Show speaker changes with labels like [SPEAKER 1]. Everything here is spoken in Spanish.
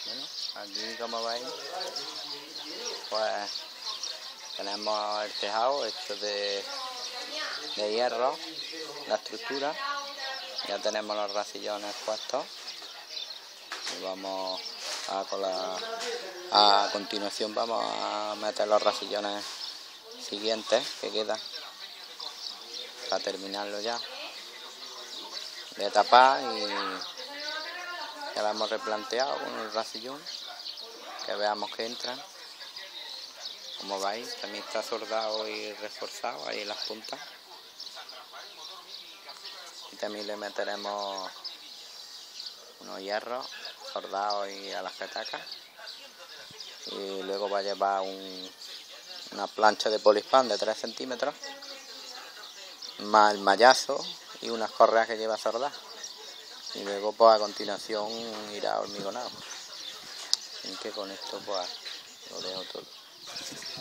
[SPEAKER 1] Bueno, aquí como veis, pues tenemos el tejado hecho de hierro, la estructura. Ya tenemos los rasillones puestos y vamos a continuación vamos a meter los rasillones siguientes que quedan para terminarlo ya de tapar, y ya lo hemos replanteado con el rasillón, que veamos que entran. Como veis, también está soldado y reforzado ahí en las puntas, y también le meteremos unos hierros soldados y a las petacas, y luego va a llevar una plancha de polispán de 3 centímetros más el mallazo y unas correas que lleva soldadas, y luego pues a continuación irá hormigonado. Así que con esto pues lo dejo todo.